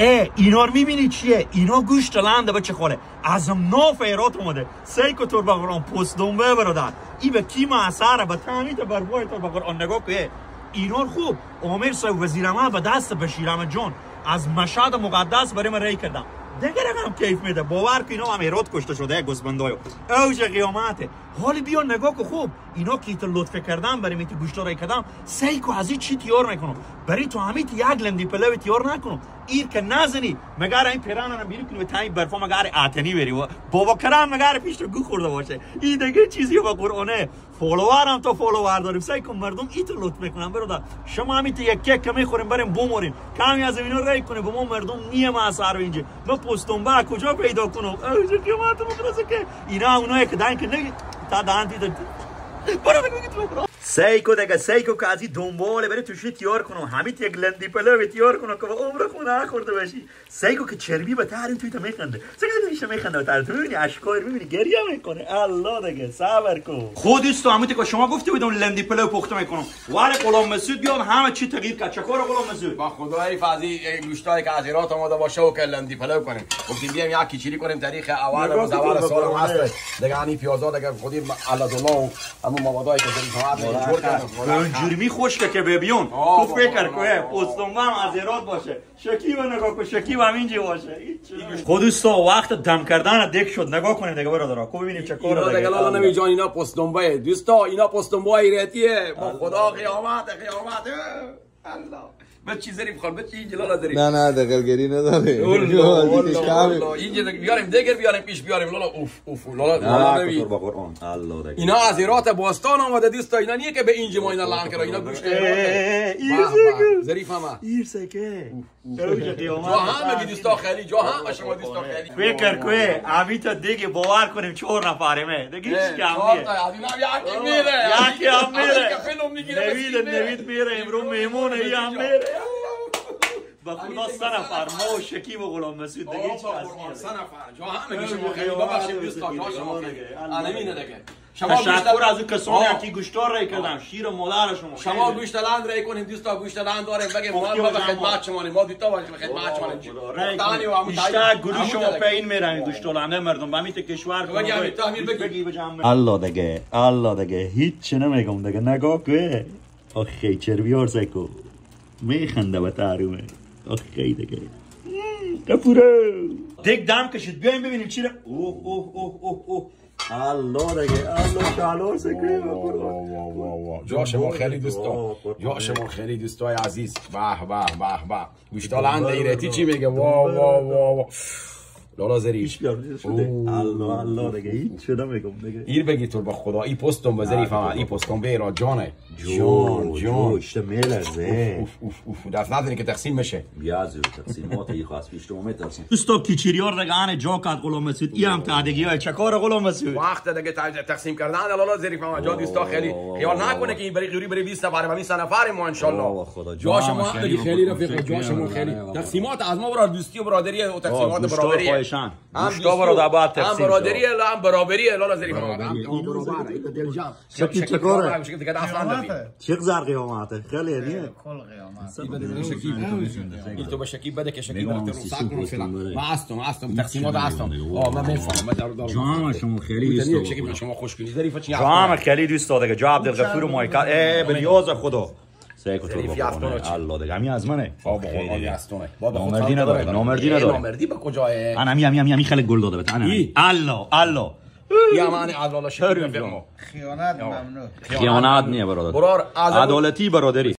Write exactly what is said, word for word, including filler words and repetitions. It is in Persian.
ای اینا رو میبینی چیه؟ اینا گوشت لنده بچه خوره از ناف ایرات اومده سیکو تور بقران پست دنبه برادر ای به کی معصره به تامیت بربای تور بقران نگاه که اینا خوب عامر صاحب وزیرمه به دست بشیرم جان از مشهد مقدس برای من رای کردم دیگه رقم کیف میده باور که اینا هم ایرات کشته شده گوسفندایو اوج قیامته حالی بیا نگاه که خوب اینا کیت لطف کردن برای میتی گوشت رای کردم سیکو از این چی تیار میکنم برای تو همیت یک لندی پلو تیار نکنم ایر که نزنی مگر این پیران رو بیرون کنی به تای برفا مگر آتنی بری بابا کرام مگر پیش تو گو خورده باشه این دیگه چیزی به قرآنه فالوورم تو فالوور داریم سیکو مردم ایت لطف میکنن برادر شما همیت یک یک کمی خوریم بریم بموریم کمی از اینا رای کنه به ما مردم نیم اثر اینجا ما پستون با کجا پیدا کنم اوج قیامت مخلصه که اینا اونایی که دن که نگی تا دهان دیده برو بگو تو برو سیکو دیگه سیکو که از این دنباله بره توشی تیار کنم همین یک لندی پلو تیار کنم که عمر خونه نخورده باشی سیکو که چربی به ترین توی تا میخنده سیکو میشه میخنده تا تو میبینی اشکار میبینی گریه میکنه الله دیگه صبر کن خودت تو همون که شما گفته بودم لندی پلو پخته میکنم واره غلام مسعود بیاد همه چی تغییر کرد چکار غلام مسعود با خدای فضی گوشتای که از ایران اومده باشه و که لندی پلو کنیم گفتیم بیام یک کیچری کنیم تاریخ اول و زوال سال هست دیگه انی پیازا دیگه خودی الله همون موادایی که اون جرمی خشکه که ببیون تو فکر کنه پستونم از ایراد باشه شکیب نگاه کن شکیب همینجا باشه خودستا وقت دم کردن دک شد نگاه کنیم دیگه برادرها کو ببینیم چه کاره دیگه لالا نمی جان اینا پستونبه دوستا اینا پستونبه ایراتیه با خدا قیامت قیامت الله به چی زری بخور به چی جلالا داری نه نه دقیقگری نداره والله اینجا بیاریم دیگر بیاریم پیش بیاریم لالا اوف اوف لالا نمی الله اینا از ایرات باستان اومده دوستا اینا نیه که به اینجا ما اینا لان کرده اینا گوشت ظریف همه ایرسه که اوج قیامت جا هم میگی دوستا خیلی جا هم شما دوستا خیلی فکر کنه امی تا دیگه باور کنیم چهار نفرمه دیگه هیچ کم نیست یکی میره یکی هم میره فیلم میگیره نوید نوید میره امرو میمونه ای هم میره با خدا سه نفر ما و شکیب و غلام مسعود دیگه هیچ کس سه نفر جا هم میگی شما خیلی ببخشید دوستا جا شما خیلی انمینه دیگه تشکر از اون کسانی که گوشتار رای کردن شیر مادر شما شما گوشت لند رای کنید دوستا گوشت لند داره بگه ما به خدمت شما ما دیتا باش به خدمت شما بیشتر گروه شما پین میرن گوشت لند مردم با میت کشور بگی بجام الله دیگه الله دیگه هیچ نمیگم دیگه نگاه که آخه چربیار سکو میخنده به تاریمه آخه دیگه کپورو دیگ دم کشید بیایم ببینیم چی اوه اوه اوه اوه اوه الله دیگه الله شالور سکه جا شما خیلی دوستا جا شما خیلی دوستای عزیز به به به به گوشتا لند ایرتی چی میگه وا وا وا لالا ظریف الله الله دیگه هیچ شده میگم دیگه ایر بگی تو با خدا این پستم به ظریف هم این پستم به ایران جانه جان جان اشته میلرزه اوف اوف اوف دست نداری که تقسیم بشه بیا زود تقسیمات ای خاص پیش تو اومد تقسیم دوستا کیچریار رگان جا کات غلام مسعود ای هم تادگی های چکار غلام مسعود وقت دیگه تقسیم کردن لالا ظریف هم جا دوستا خیلی خیال نکنه که این برای غوری برای بیست نفر و بیست نفر ما ان شاء الله جا شما خیلی رفیق جا شما خیلی تقسیمات از ما برای دوستی و برادری و تقسیمات برادری گوشتا برادر بعد تقسیم برادری هم برابری لالا ظریف هم برابر دلجان شکی چکاره چه زرق قیامته خیلی دیگه کل قیامت این تو به شکیب بده که شکیب بده ساعت کنه فلان واستم واستم تقسیمات واستم آه من میفهمم جام شما خیلی دوست شکیب شما خوشگلی ظریف چی جام خیلی دوست داره جا عبدالغفور و مایکا ای بنیاز خدا سیکو تو بکنه الله دیگه همین از منه بابا عالی استونه بابا نامردی نداره نامردی نداره نامردی با کجاه انا می می می خیلی گل داده بهت انا الله الله یا معنی الله شکر خیانت ممنوع خیانت نیه برادر عدالتی برادری